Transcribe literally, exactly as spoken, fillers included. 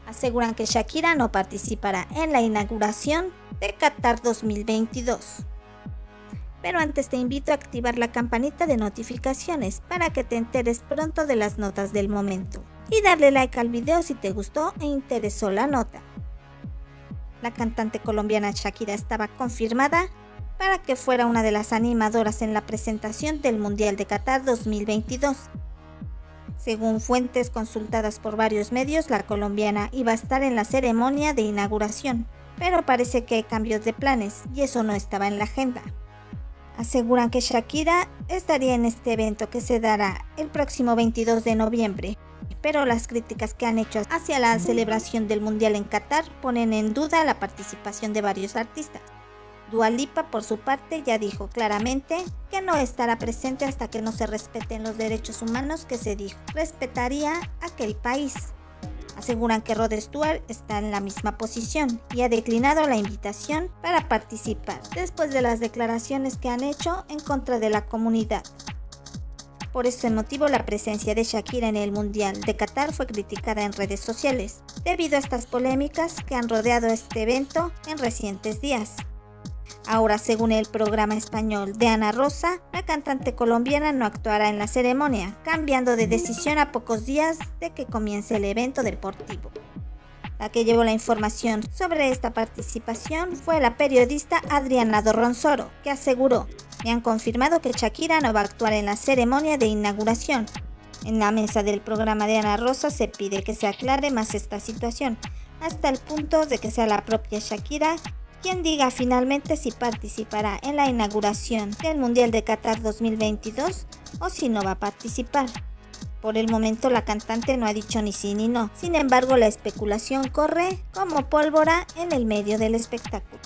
aseguran que Shakira no participará en la inauguración de Qatar dos mil veintidós. Pero antes te invito a activar la campanita de notificaciones para que te enteres pronto de las notas del momento y darle like al video si te gustó e interesó la nota. La cantante colombiana Shakira estaba confirmada para que fuera una de las animadoras en la presentación del Mundial de Qatar dos mil veintidós. Según fuentes consultadas por varios medios, la colombiana iba a estar en la ceremonia de inauguración, pero parece que hay cambios de planes y eso no estaba en la agenda. Aseguran que Shakira estaría en este evento que se dará el próximo veintidós de noviembre, pero las críticas que han hecho hacia la celebración del Mundial en Qatar ponen en duda la participación de varios artistas. Dua Lipa, por su parte, ya dijo claramente que no estará presente hasta que no se respeten los derechos humanos que se dijo respetaría aquel país. Aseguran que Rod Stewart está en la misma posición y ha declinado la invitación para participar después de las declaraciones que han hecho en contra de la comunidad. Por este motivo, la presencia de Shakira en el Mundial de Qatar fue criticada en redes sociales, debido a estas polémicas que han rodeado este evento en recientes días. Ahora, según el programa español de Ana Rosa, la cantante colombiana no actuará en la ceremonia, cambiando de decisión a pocos días de que comience el evento deportivo. La que llevó la información sobre esta participación fue la periodista Adriana Dorronsoro, que aseguró: "Me han confirmado que Shakira no va a actuar en la ceremonia de inauguración". En la mesa del programa de Ana Rosa se pide que se aclare más esta situación, hasta el punto de que sea la propia Shakira quien diga finalmente si participará en la inauguración del Mundial de Qatar dos mil veintidós o si no va a participar. Por el momento la cantante no ha dicho ni sí ni no, sin embargo la especulación corre como pólvora en el medio del espectáculo.